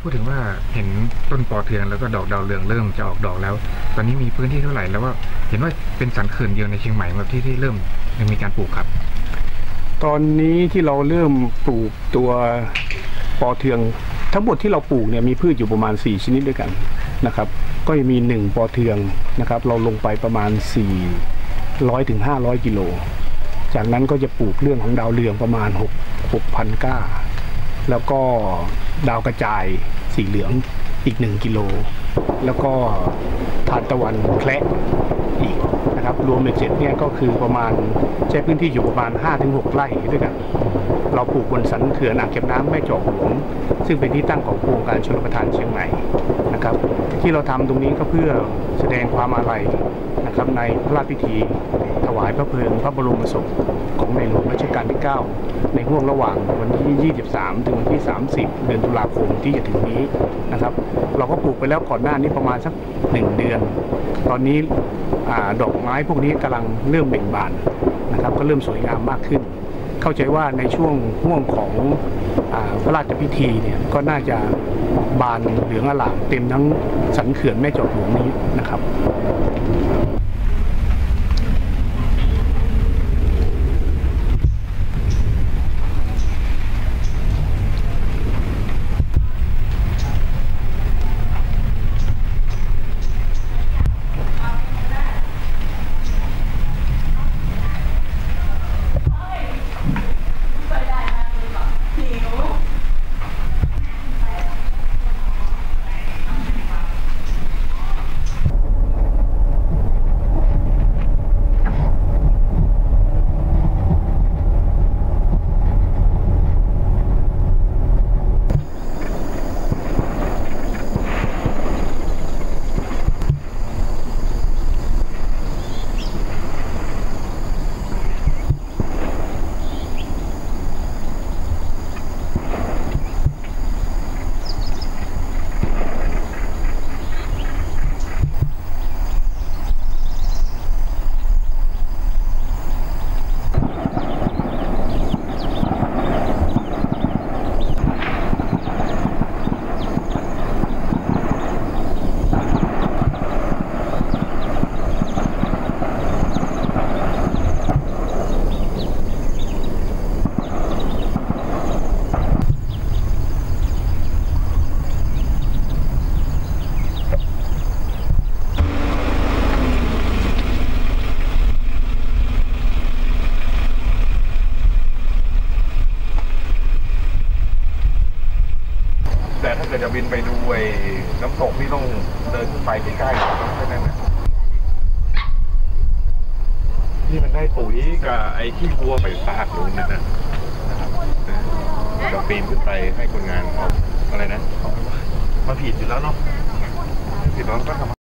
พูดถึงว่าเห็นต้นปอเทืองแล้วก็ดอกดาวเรืองเริ่มจะออกดอกแล้วตอนนี้มีพื้นที่เท่าไหร่แล้วว่าเห็นว่าเป็นสันเขื่อนเดียวในเชียงใหม่แบบที่เริ่มยังมีการปลูกครับตอนนี้ที่เราเริ่มปลูกตัวปอเทืองทั้งหมดที่เราปลูกเนี่ยมีพืชอยู่ประมาณ4ชนิดด้วยกันนะครับก็จะมี1ปอเทืองนะครับเราลงไปประมาณ400 ถึง 500 กิโลจากนั้นก็จะปลูกเรื่องของดาวเรืองประมาณ6,000 ก้าแล้วก็ดาวกระจายสีเหลืองอีก1 กิโลแล้วก็ทานตะวันแคระอีกนะครับรวมเป็น7เนี่ยก็คือประมาณใช้พื้นที่อยู่ประมาณ 5-6 ไร่ด้วยกันเราปลูกบนสันเขื่อนอ่างเก็บน้ำแม่จอกหลวงซึ่งเป็นที่ตั้งของโครงการชลประทานเชียงใหม่นะครับที่เราทำตรงนี้ก็เพื่อแสดงความอาลัยนะครับในพระราชพิธีถวายพระเพลิงพระบรมศพของในหลวงรัชกาลที่ 9ในห่วงระหว่างวันที่23ถึงวันที่30เดือนตุลาคมที่จะถึงนี้นะครับเราก็ปลูกไปแล้วก่อนหน้านี้ประมาณสัก1 เดือนตอนนี้ดอกไม้พวกนี้กำลังเริ่มเบ่งบานนะครับก็เริ่มสวยงามมากขึ้นเข้าใจว่าในช่วงห่วงของพระราชพิธีเนี่ยก็น่าจะบานเหลืองอลามเต็มทั้งสันเขื่อนแม่จอกหลวงนี้นะครับแต่ถ้าเกิดจะบินไปดูไอ้น้ำตกนี่ต้องเดินขึ้นไปใกล้ๆแค่นั้นนะนี่มันได้ปุ๋ยกับไอ้ขี้วัวไปซากอยู่นั่นนะครับจะปีนขึ้นไปให้คนงานเอาอะไรนะมาผิดอยู่แล้วเนาะผิดแล้วก็ทำ